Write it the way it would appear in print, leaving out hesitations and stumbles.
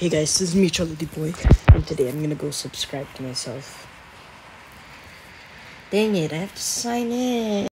Hey guys, this is me, Charlie the Boy, and today I'm gonna go subscribe to myself. Dang it, I have to sign in.